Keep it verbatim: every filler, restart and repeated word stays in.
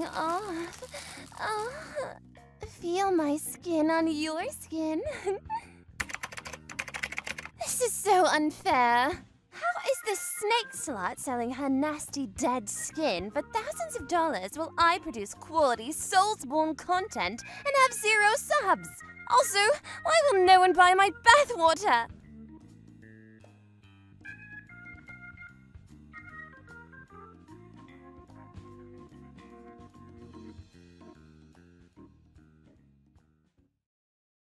off. Oh, feel my skin on your skin. This is so unfair. How is this snake slut selling her nasty dead skin for thousands of dollars while I produce quality Soulsborne content and have zero subs? Also, why will no one buy my bathwater?